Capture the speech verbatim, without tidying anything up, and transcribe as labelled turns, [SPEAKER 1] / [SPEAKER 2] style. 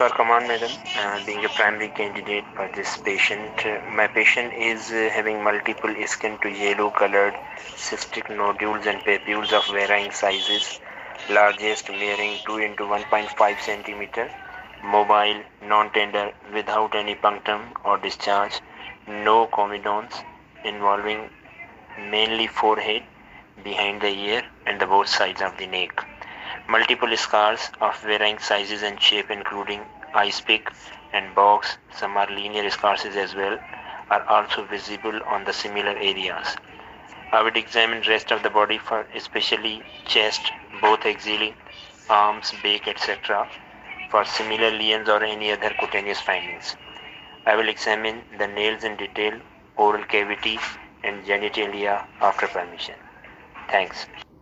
[SPEAKER 1] Per command, madam, uh, being a primary candidate for this patient, uh, my patient is uh, having multiple skin to yellow colored cystic nodules and papules of varying sizes, largest measuring two into one point five centimeter, mobile, non-tender, without any punctum or discharge, no comedones, involving mainly forehead, behind the ear, and the both sides of the neck. Multiple scars of varying sizes and shape, including ice pick and box, some are linear scars as well, are also visible on the similar areas. I would examine rest of the body for especially chest, both axially, arms, back, et cetera for similar lesions or any other cutaneous findings. I will examine the nails in detail, oral cavity and genitalia after permission. Thanks.